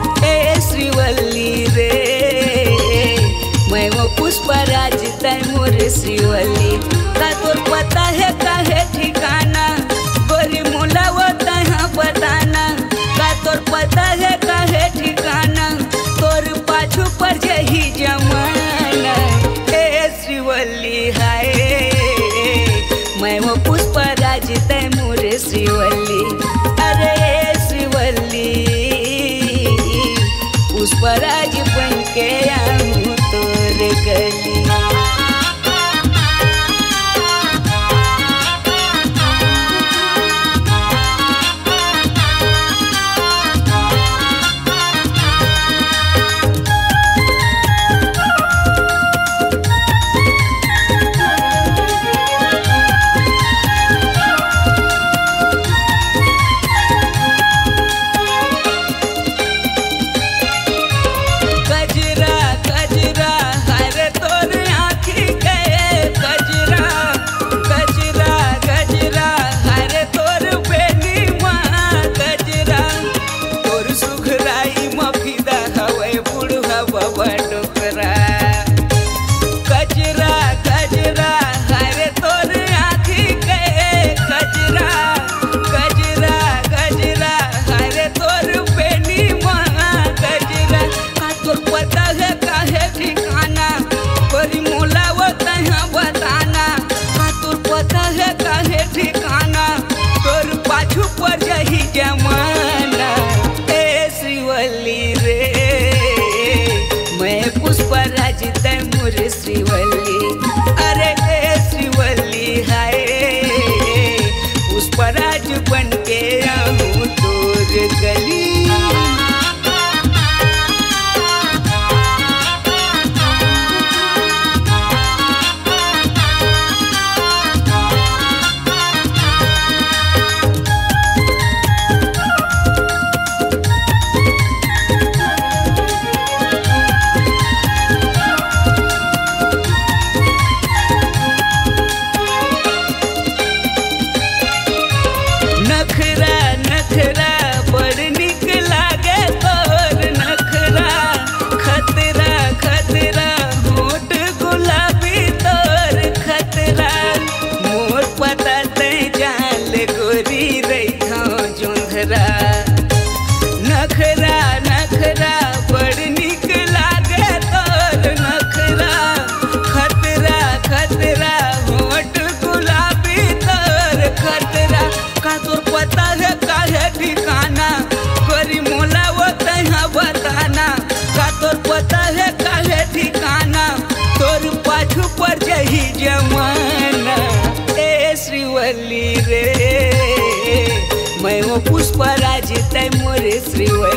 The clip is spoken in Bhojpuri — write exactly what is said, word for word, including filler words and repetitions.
ए श्रीवल्ली रे मैं वो पुष्पराज तैमूर श्रीवल्ली का तोर पता है काहे ठिकाना गोरी मोला वो तहाँ बताना का तोर पता है काहे ठिकाना तोर पाछू पर जही जमाना ए श्रीवल्ली हाय मैं वो पुष्पराज तैमूर श्रीवल्ली अरे श्रीवल्ली पुष्पराज बन के आऊँ तोर गली। पुष्पराज तैमूर श्रीवल्ली अरे श्रीवल्ली हाय पुष्पराज बन के आऊँ तोर गली। नखरा नखरा बड़ निक लागे तोर नखरा खतरा खतरा होठ गुलाबी तोर खतरा मोर पता ते जाल गोरी रैखा जोंधरा नखरा नखरा बड़ निक लागे तोर नखरा खतरा खतरा होठ गुलाबी तोर खतरा का तोर पता है काहे ठिकाना गोरी मोला वो तहाँ बताना का तोर पता है काहे ठिकाना तोर पाछू पर जही जमाना ए श्रीवल्ली रे मैं वो पुष्पराज तैमूर श्रीवल्ली।